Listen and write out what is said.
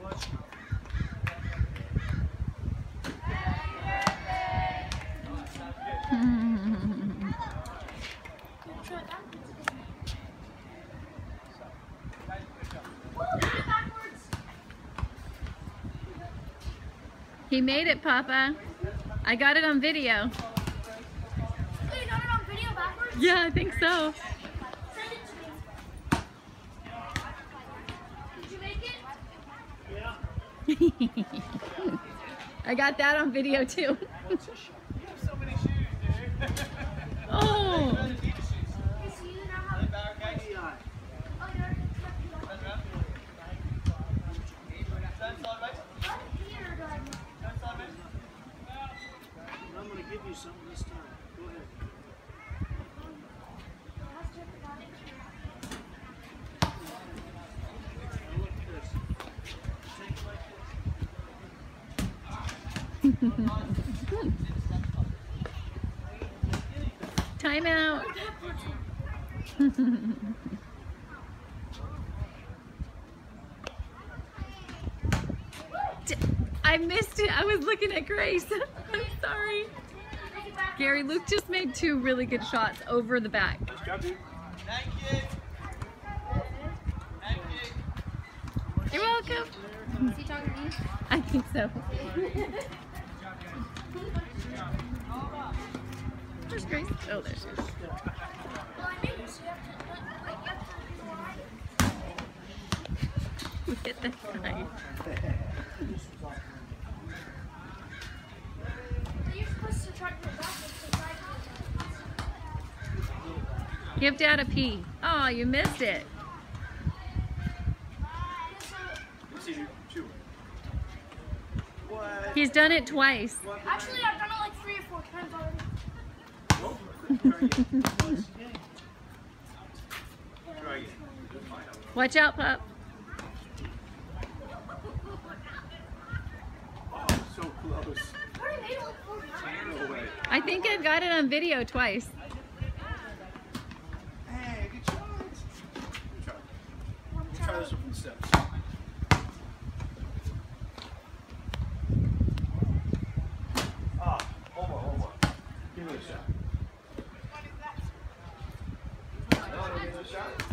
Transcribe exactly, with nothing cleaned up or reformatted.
He made it, Papa. I got it on video. You got it on video backwards? Yeah, I think so. Send it to me. Did you make it? I got that on video too. You have so many shoes, dude. Oh. Okay, so you now have... Oh, you're... I'm going to give you something this time. Go ahead. Now look at this. Take it like this. Time out. I missed it. I was looking at Grace. I'm sorry. Gary, Luke just made two really good shots over the back. Nice job, dude. Thank you. Thank you. You're welcome. Is he talking to me? I think so. Where's Grace? Oh, there she is. Well, I made it, so you have to... Like, you have to... We hit that guy. You're supposed to try to go backwards. Give Dad a pee. Oh, you missed it. What? He's done it twice. Actually, I've done it like three or four times already. Try again. Watch out, pup. Oh, so close. I already made it like four times. No way. I think I've got it on video twice. Hey, good shot. Let me try. Let me try this one from the steps. Ah, hold on, hold on. Give it a shot. No, give it a shot.